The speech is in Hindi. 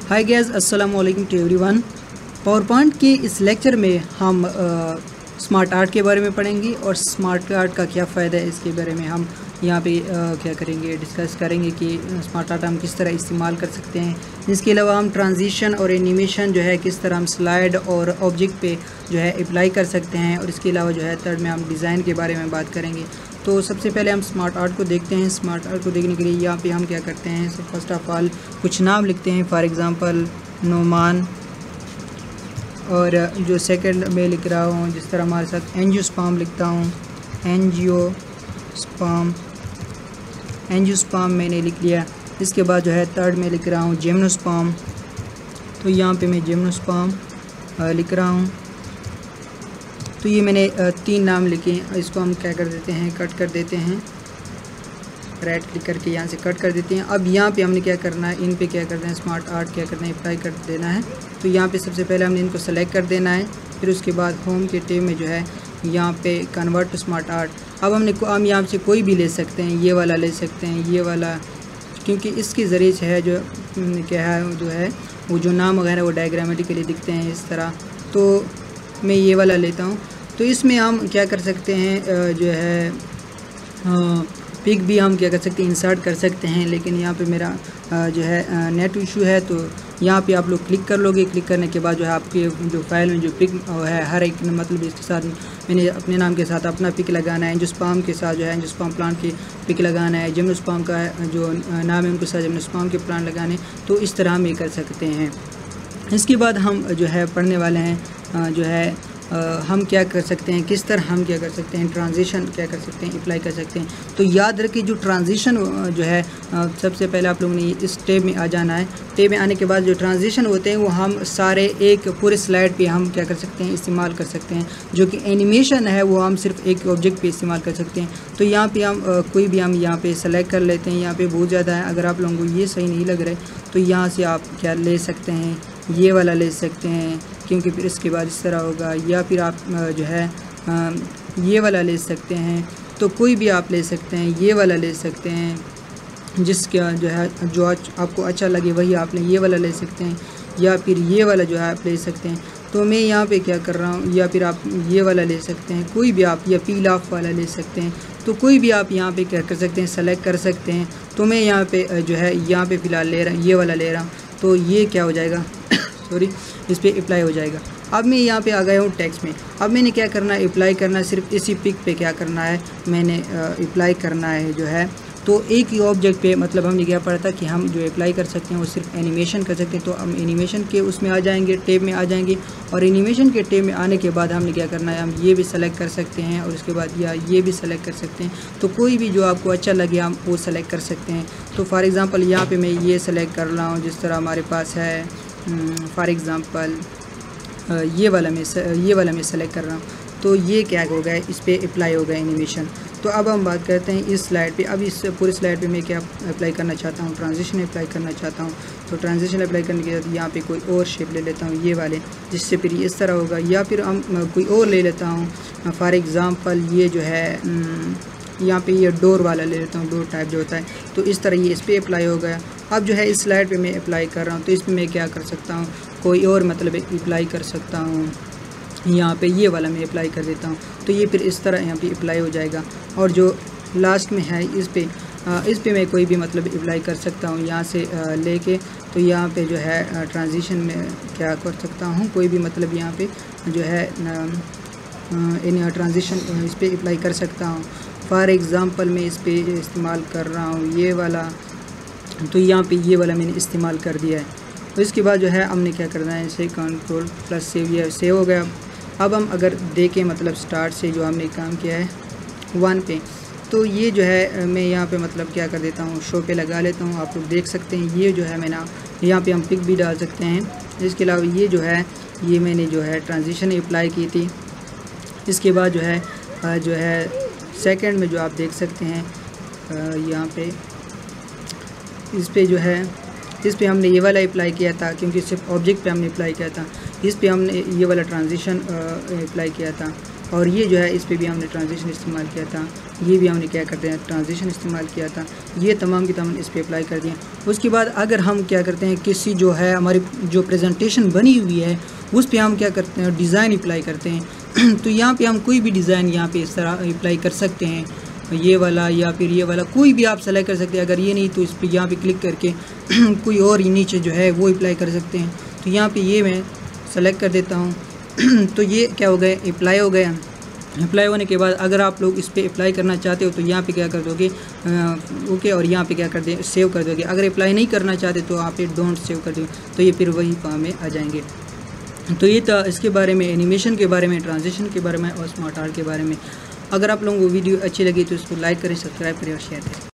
हाय गाइस, अस्सलाम वालेकुम टू एवरीवन। पावर पॉइंट के इस लेक्चर में हम स्मार्ट आर्ट के बारे में पढ़ेंगे और स्मार्ट आर्ट का क्या फ़ायदा है इसके बारे में हम यहाँ पे क्या करेंगे, डिस्कस करेंगे कि स्मार्ट आर्ट हम किस तरह इस्तेमाल कर सकते हैं। इसके अलावा हम ट्रांजिशन और एनिमेशन जो है किस तरह हम स्लाइड और ऑब्जेक्ट पे जो है अप्लाई कर सकते हैं, और इसके अलावा जो है थर्ड में हम डिज़ाइन के बारे में बात करेंगे। तो सबसे पहले हम स्मार्ट आर्ट को देखते हैं। स्मार्ट आर्ट को देखने के लिए यहाँ पे हम क्या करते हैं, फर्स्ट ऑफ ऑल कुछ नाम लिखते हैं। फॉर एग्ज़ाम्पल नोमान, और जो सेकंड में लिख रहा हूँ जिस तरह हमारे साथ एंजियोस्पर्म लिखता हूँ, एंजियोस्पर्म मैंने लिख लिया। इसके बाद जो है थर्ड में लिख रहा हूँ जिम्नोस्पर्म, तो यहाँ पे मैं जिम्नोस्पर्म लिख रहा हूँ। तो ये मैंने 3 नाम लिखे। इसको हम क्या कर देते हैं, कट कर देते हैं, राइट क्लिक करके यहाँ से कट कर देते हैं। अब यहाँ पे हमने क्या करना है, इन पे क्या करना है, स्मार्ट आर्ट क्या करना है, अप्लाई कर देना है। तो यहाँ पे सबसे पहले हमने इनको सेलेक्ट कर देना है, फिर उसके बाद होम के टैब में जो है यहाँ पे कन्वर्ट टू स्मार्ट आर्ट। अब हम यहाँ से कोई भी ले सकते हैं, ये वाला ले सकते हैं, ये वाला, क्योंकि इसके ज़रिए से है जो क्या है जो है वो जो नाम वगैरह वो डायग्रामेटिकली दिखते हैं इस तरह। तो मैं ये वाला लेता हूँ। तो इसमें हम क्या कर सकते हैं, जो है पिक भी हम क्या कर सकते हैं, इंसर्ट कर सकते हैं। लेकिन यहाँ पे मेरा जो है नेट इशू है, तो यहाँ पे आप लोग क्लिक कर लोगे। क्लिक करने के बाद जो है आपके जो फाइल में जो पिक है हर एक मतलब इसके साथ मैंने अपने नाम के साथ अपना पिक लगाना है। एंजियोस्पर्म के साथ जो है एंजियोस्पर्म प्लांट की पिक लगाना है। जिम्नोस्पर्म का जो नाम है उनके साथ जिम्नोस्पर्म के प्लांट लगाने। तो इस तरह हम ये कर सकते हैं। इसके बाद हम जो है पढ़ने वाले हैं जो है हम क्या कर सकते हैं, किस तरह हम क्या कर सकते हैं, ट्रांजिशन क्या कर सकते हैं, अप्लाई कर सकते हैं। तो याद रखिए जो ट्रांजिशन जो है सबसे पहले आप लोगों ने इस टैब में आ जाना है। टैब में आने के बाद जो ट्रांजिशन होते हैं वो हम सारे एक पूरे स्लाइड पे हम क्या कर सकते हैं, इस्तेमाल कर सकते हैं। जो कि एनिमेशन है वो हम सिर्फ एक ऑब्जेक्ट पे इस्तेमाल कर सकते हैं। तो यहाँ पे हम कोई भी हम यहाँ पे सेलेक्ट कर लेते हैं। यहाँ पे बहुत ज़्यादा है, अगर आप लोगों को ये सही नहीं लग रहा है तो यहाँ से आप क्या ले सकते हैं, ये वाला ले सकते हैं, क्योंकि फिर इसके बाद इस तरह होगा। या फिर आप जो है ये वाला ले सकते हैं। तो कोई भी आप ले सकते हैं, ये वाला ले सकते हैं, जिसका जो है जो आपको अच्छा लगे वही आप ये वाला ले सकते हैं, या फिर ये वाला जो है आप ले सकते हैं। तो मैं यहाँ पे क्या कर रहा हूँ, या फिर आप ये वाला ले सकते हैं, कोई भी आप, या पील ऑफ वाला ले सकते हैं। तो कोई भी आप यहाँ पे क्या कर सकते हैं, सेलेक्ट कर सकते हैं। तो मैं यहाँ पे जो है यहाँ पे फ़िलहाल ले रहा हूँ, ये वाला ले रहा हूँ। तो ये क्या हो जाएगा सॉरी, इस पर अप्लाई हो जाएगा। अब मैं यहाँ पे आ गया हूँ टेक्स्ट में। अब मैंने क्या करना है, अप्लाई करना है। सिर्फ इसी पिक पे क्या करना है, मैंने अप्लाई करना है जो है। तो एक ही ऑब्जेक्ट पे मतलब हमने क्या पढ़ा था कि हम जो अप्लाई कर सकते हैं वो सिर्फ एनिमेशन कर सकते हैं। तो हम एनिमेशन के उसमें आ जाएंगे, टैब में आ जाएंगे, और एनिमेशन के टैब में आने के बाद हमने क्या करना है, हम ये भी सेलेक्ट कर सकते हैं, और उसके बाद या ये भी सेलेक्ट कर सकते हैं। तो कोई भी जो आपको अच्छा लगे हम वो सेलेक्ट कर सकते हैं। तो फॉर एग्ज़ाम्पल यहाँ पर मैं ये सेलेक्ट कर रहा हूँ जिस तरह हमारे पास है। फॉर एग्ज़ाम्पल ये वाला मैं सेलेक्ट कर रहा हूँ। तो ये क्या हो गया, इस पर अप्लाई हो गया एनिमेशन। तो अब हम बात करते हैं इस स्लाइड पे। अब इस पूरे स्लाइड पे मैं क्या अप्लाई करना चाहता हूँ, ट्रांजिशन अप्लाई करना चाहता हूँ। तो ट्रांजिशन अप्लाई करने के बाद यहाँ पे कोई और शेप ले लेता हूँ, ये वाले, जिससे फिर इस तरह होगा। या फिर हम कोई और ले लेता हूँ। फॉर एग्ज़ाम्पल ये जो है यहाँ पे ये डोर वाला ले लेता हूँ, डोर टाइप जो होता है। तो इस तरह ये इस पर अप्लाई हो गया। अब जो है इस स्लाइड पे मैं अप्लाई कर रहा हूँ, तो इसमें मैं क्या कर सकता हूँ, कोई और मतलब अप्लाई कर सकता हूँ। यहाँ पे ये वाला मैं अप्लाई कर देता हूँ। तो ये फिर इस तरह यहाँ पे अप्लाई हो जाएगा। और जो लास्ट में है इस पे मैं कोई भी मतलब अप्लाई कर सकता हूँ यहाँ से लेके। तो यहाँ पे जो है ट्रांजिशन में क्या कर सकता हूँ, कोई भी मतलब यहाँ पे जो है इन ट्रांजिशन इस पर अप्लाई कर सकता हूँ। फॉर एग्ज़ाम्पल मैं इस पर इस्तेमाल कर रहा हूँ ये वाला। तो यहाँ पे ये वाला मैंने इस्तेमाल कर दिया है। तो इसके बाद जो है हमने क्या करना है, इसे Ctrl+सेव, ये सेव हो गया। अब हम अगर देखें मतलब स्टार्ट से जो हमने काम किया है 1 पे, तो ये जो है मैं यहाँ पे मतलब क्या कर देता हूँ, शो पे लगा लेता हूँ। आप लोग देख सकते हैं ये जो है मैंने यहाँ पे हम पिक भी डाल सकते हैं। इसके अलावा ये जो है ये मैंने जो है ट्रांजिशन अप्लाई की थी। इसके बाद जो है सेकंड में जो आप देख सकते हैं यहाँ पे इस पे जो है इस पे हमने ये वाला अप्लाई किया था, क्योंकि सिर्फ ऑब्जेक्ट पे हमने अप्लाई किया था। इस पे हमने ये वाला ट्रांजिशन अप्लाई किया था। और ये जो है इस पे भी हमने ट्रांजिशन इस्तेमाल किया था, ये भी हमने क्या करते हैं ट्रांजिशन इस्तेमाल किया था। ये तमाम की तमाम इस पे अप्लाई कर दिए। उसके बाद अगर हम क्या करते हैं किसी जो है हमारी जो प्रेजेंटेशन बनी हुई है उस पे हम क्या करते हैं डिज़ाइन अप्लाई करते हैं। तो यहाँ पे हम कोई भी डिज़ाइन यहाँ पे इस तरह अप्लाई कर सकते हैं, ये वाला या फिर ये वाला कोई भी आप सेलेक्ट कर सकते हैं। अगर ये नहीं तो इस पर यहाँ पे क्लिक करके कोई और नीचे जो है वो अप्लाई कर सकते हैं। तो यहाँ पे ये मैं सेलेक्ट कर देता हूँ। तो ये क्या हो गया अप्लाई हो गया। अप्लाई होने के बाद अगर आप लोग इस पर अप्लाई करना चाहते हो तो यहाँ पे क्या कर दोगे ओके, और यहाँ पे क्या कर दे सेव कर दोगे। अगर अप्लाई नहीं करना चाहते तो आप ये डोंट सेव कर दो, तो ये फिर वही काम में आ जाएंगे। तो ये था इसके बारे में, एनिमेशन के बारे में, ट्रांजिशन के बारे में और स्मार्ट आर्ट के बारे में। अगर आप लोगों को वीडियो अच्छी लगी तो इसको लाइक करें, सब्सक्राइब करें और शेयर करें।